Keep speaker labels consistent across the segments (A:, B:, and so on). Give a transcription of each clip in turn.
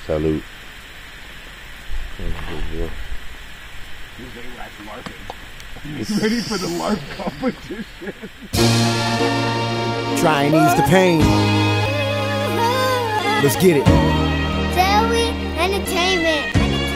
A: Salute.
B: He's ready for the LARP competition.
C: Try and ease the pain. Let's get it.
D: Joey Entertainment.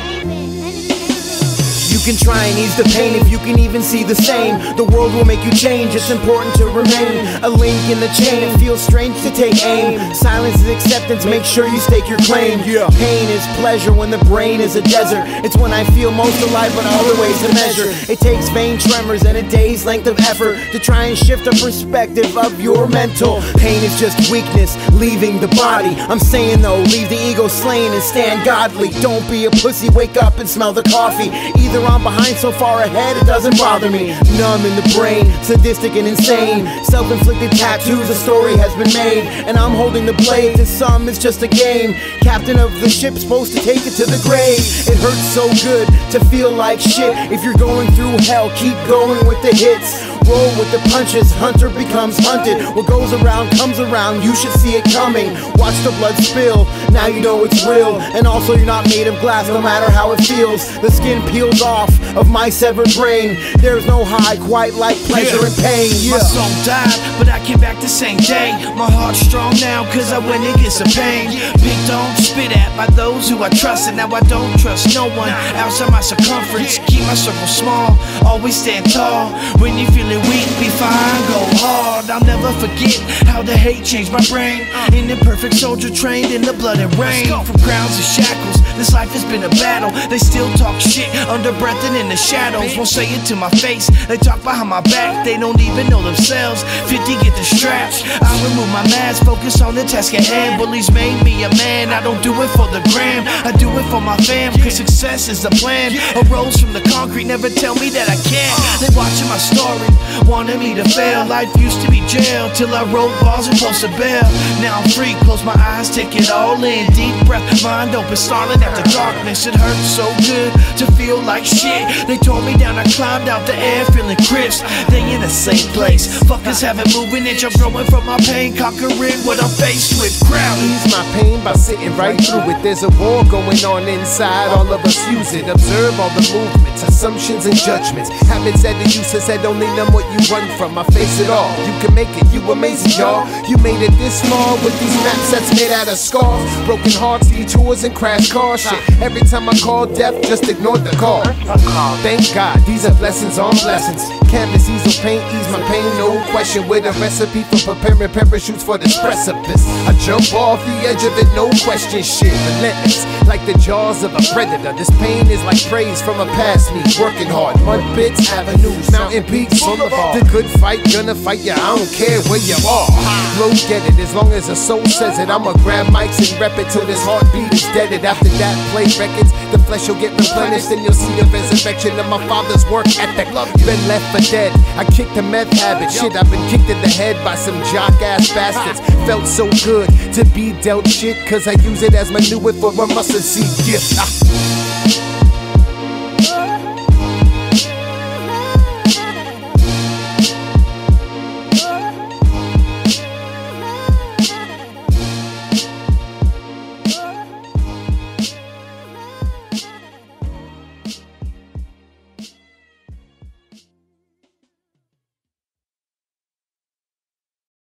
C: You can try and ease the pain if you can even see the same. The world will make you change, it's important to remain a link in the chain. It feels strange to take aim. Silence is acceptance, make sure you stake your claim. Pain is pleasure when the brain is a desert. It's when I feel most alive but other ways to measure. It takes vain tremors and a day's length of effort to try and shift the perspective of your mental. Pain is just weakness leaving the body. I'm saying though, leave the ego slain and stand godly. Don't be a pussy, wake up and smell the coffee. Either I'm behind so far ahead it doesn't bother me. Numb in the brain, sadistic and insane. Self-inflicted tattoos, a story has been made, and I'm holding the blade. To some it's just a game. Captain of the ship supposed to take it to the grave. It hurts so good to feel like shit. If you're going through hell, keep going with the hits. Roll with the punches, hunter becomes hunted. What goes around comes around, you should see it coming. Watch the blood spill, now you know it's real. And also you're not made of glass, no matter how it feels. The skin peels off of my severed brain. There's no high quite like pleasure and pain.
E: My soul died, but I came back the same day. My heart's strong now, cause I went against the pain. Picked on, spit at by those who I trust, and now I don't trust no one outside my circumference. Keep my circle small, always stand tall. When you're feeling weak, be fine, go hard. I'll never forget how the hate changed my brain. An imperfect soldier trained in the blood and rain. From crowns and shackles, this life has been a battle. They still talk shit under breath and in the shadows. Won't say it to my face, they talk behind my back. They don't even know themselves. 50 get the straps, I remove my mask, focus on the task at hand. Bullies made me a man, I don't do it for the gram, I do it for my fam, cause success is the plan. Arose from the concrete, never tell me that I can't. They watching my story, wanted me to fail. Life used to be jail, till I wrote bars and posted bail. Now I'm free, close my eyes, take it all in. Deep breath, mind open, starting after darkness. It hurts so good to feel like shit. They tore me down, I climbed out the air, feeling crisp. They in the same place, fuckers haven't moved an inch. I'm growing from my pain, conquering what I'm faced with. Crowded.
F: Ease my pain by sitting right through it. There's a war going on inside, all of us use it. Observe all the movements, assumptions and judgments. Habits that the user said only numb what you run from. I face it all, you can make it, you amazing y'all. You made it this far with these maps that's made out of scars. Broken hearts, detours and crash car shit. Every time I call death, just ignore the call. Thank God, these are blessings on blessings. Canvas easel paint, ease my pain, no question. With a recipe for preparing parachutes for this precipice. I jump off the edge of it, no question, shit. Relentless, like the jaws of a predator. This pain is like praise from a past me. Working hard, mud pits, avenues, mountain peaks, boulevard. The good fight, gonna fight ya, I don't care where you are. Flow get it, as long as the soul says it. I'ma grab mics and rep it till this heartbeat is deaded. After that, play records, the flesh will get replenished. And you'll see the resurrection of my father's work ethic. Been left for dead, I kicked the meth habit. Shit, I've been kicked in the head by some jock-ass bastards. Felt so good to be dealt shit, cause I use it as manure for a mustard seed gift.